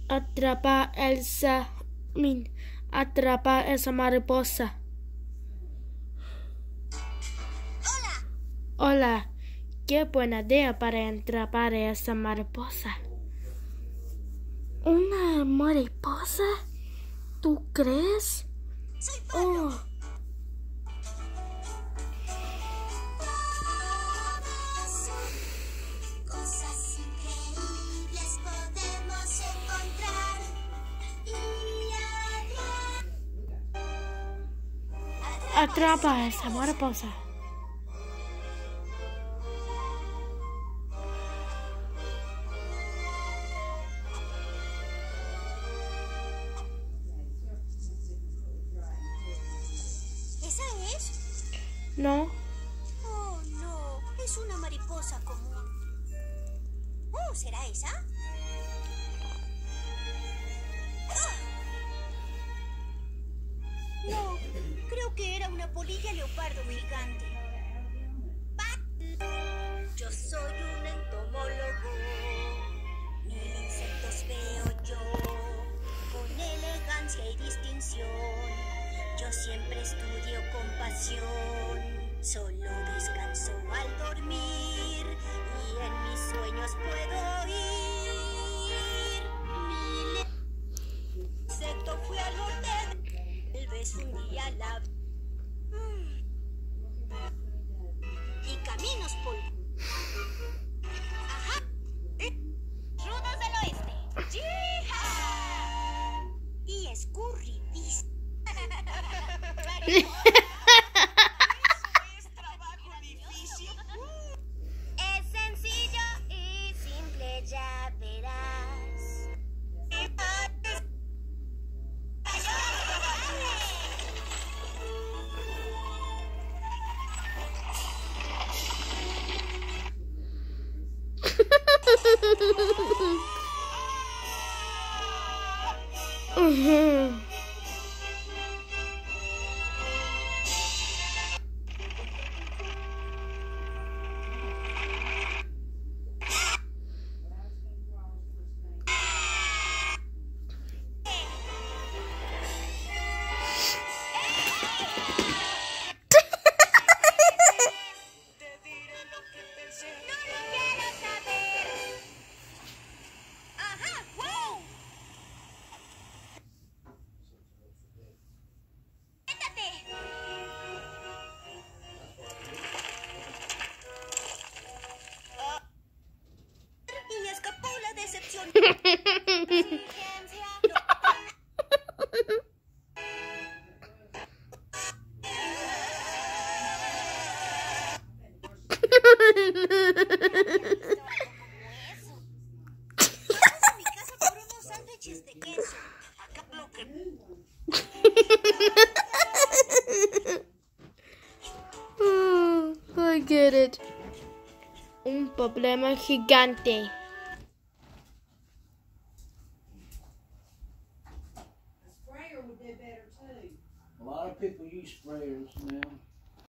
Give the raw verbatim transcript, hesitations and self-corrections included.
Atrapa esa, min, atrapa esa mariposa. Hola. Hola, qué buena idea para atrapar esa mariposa. ¿Una mariposa? ¿Tú crees? Soy Pablo. Oh. Cosas increíbles podemos encontrar y Atrapa esa mariposa. ¿Esa es? No. Oh, no. Es una mariposa común. Oh, ¿será esa? ¡Ah! No, creo que era una polilla leopardo gigante. Yo soy un entomólogo. Mil insectos veo yo, con elegancia y distinción. Yo siempre estudio con pasión. Solo descanso al dormir y en mis sueños puedo oír. Mil insecto fui al norte. Tal vez un día la... Mm. Y caminos por... Ajá. Rudos del oeste. ¡Yija! Y escurridísimo. Eso es trabajo difícil. Es sencillo y simple, ya verás. Uh-huh. Y escapó la decepción. Vamos a mi casa por unos sándwiches de queso. Acá lo que... Oh, I get it. Un problema gigante. A lot of people use sprayers now.